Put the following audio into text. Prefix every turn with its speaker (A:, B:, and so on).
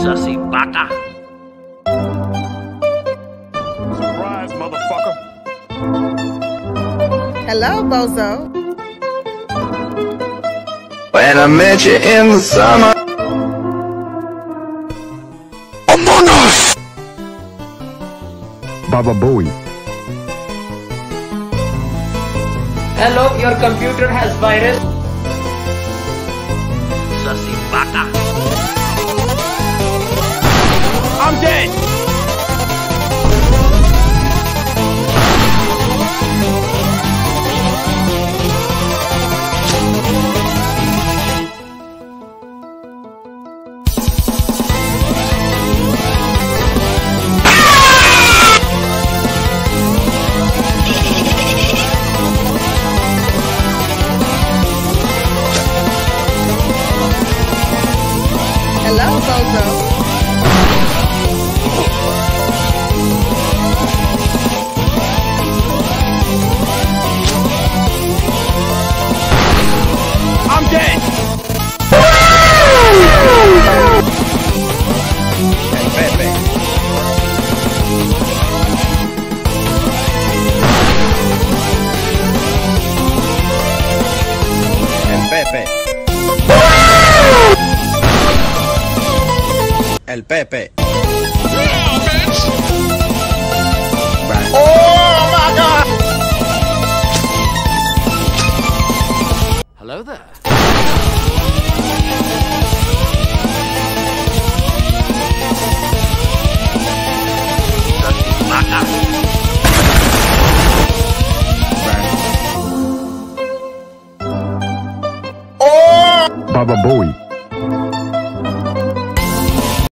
A: Sussy baka.
B: Surprise, motherfucker.
C: Hello, Bozo.
D: When I met you in the summer. Among Us!
E: Baba Bowie.
F: Hello, your computer has virus.
A: Sussy baka.
B: I'm dead.
C: Hello, Bozo.
B: I'm dead. Pepe. El Pepe. Oh my God!
A: Hello there. Sussy baka.
E: Baba Bowie.